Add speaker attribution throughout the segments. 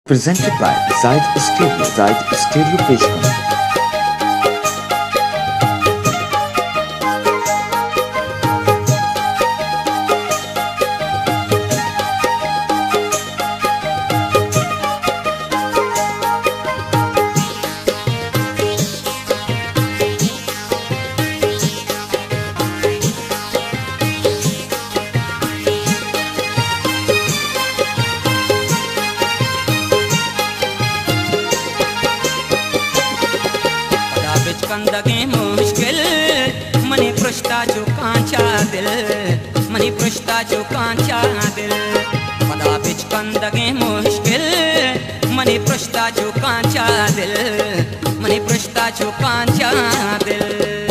Speaker 1: Presented by Zaid Studio. Zaid Studio Peshkam.
Speaker 2: कंदगे मुश्किल money पृष्ठा जो कांचा दिल मनी पृष्ठा जो कांचा दिल पदा बिच कंदगे मुश्किल मनी पृष्ठा जो कांचा दिल मनी पृष्ठा जो कांचा दिल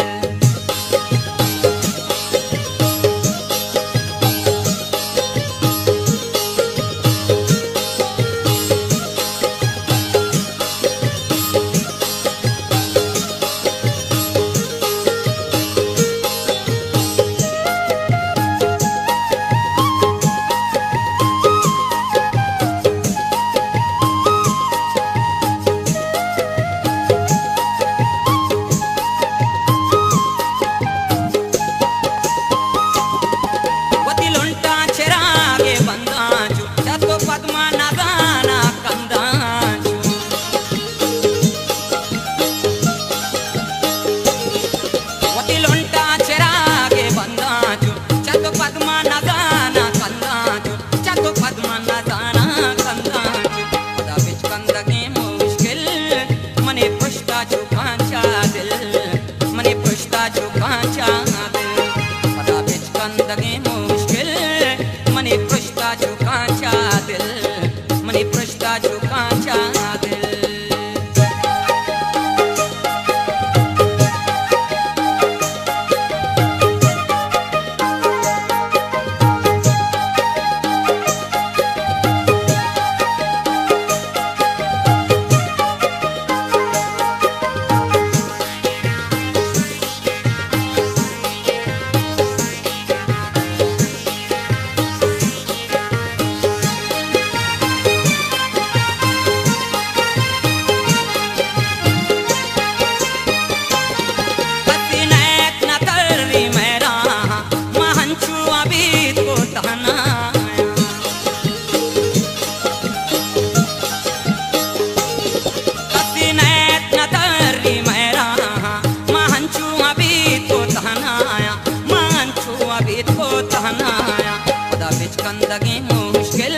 Speaker 2: कंदगे मुश्किल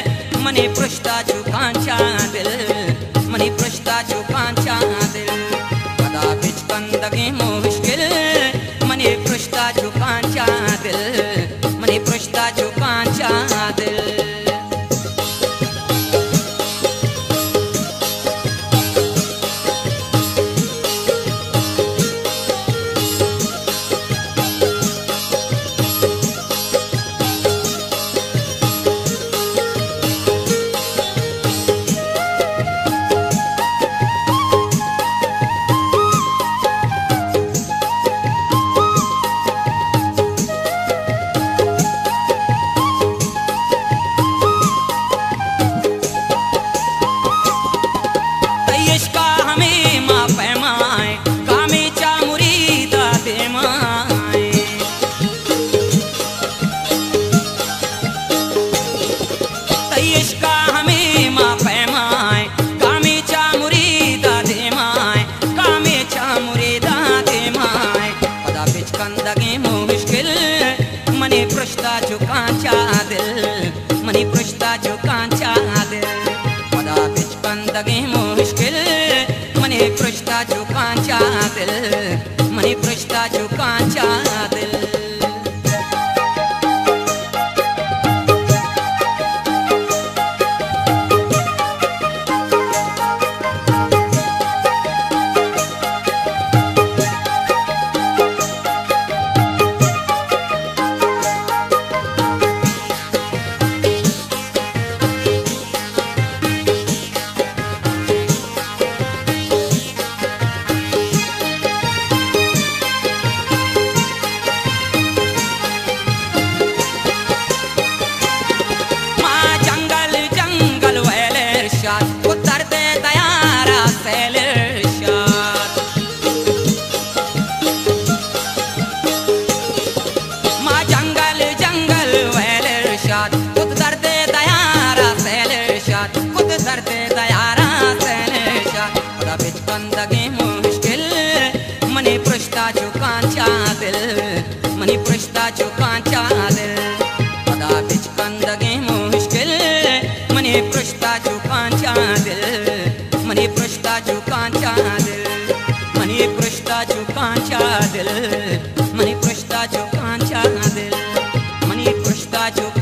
Speaker 2: मनी पृष्ठा जो कांचा दिल मनी पृष्ठा जो कांचा दिल पदा बिच कंदगे मुश्किल मनी पृष्ठा जो कांचा दिल मनी पृष्ठा जो कांचा दिल मनी पृष्ठा जो कांचा दिल मनी पृष्ठा जो कांचा दिल पदा बिच कंदगे मुश्किल मनी पृष्ठा जो कांचा दिल मनी पृष्ठा जो कांचा दिल सैल इरशाद माँ जंगल जंगल वैल इरशाद खुद दर्द दयारा सैल इरशाद खुद दर्द दयारा सैल इरशाद खुदा बिच कंदगे मुश्किल मनी पृष्ठा चुकांचा दिल मनी पृष्ठा चुकांचा दिल खुदा बिच कंदगे मुश्किल मनी पृष्ठा चुकांचा दिल मनी पृष्ठा चुकांचा दिल मनी पृष्ठा चुकांचा दिल मनी पृष्ठा चुकांचा दिल मनी पृष्ठा चुकांचा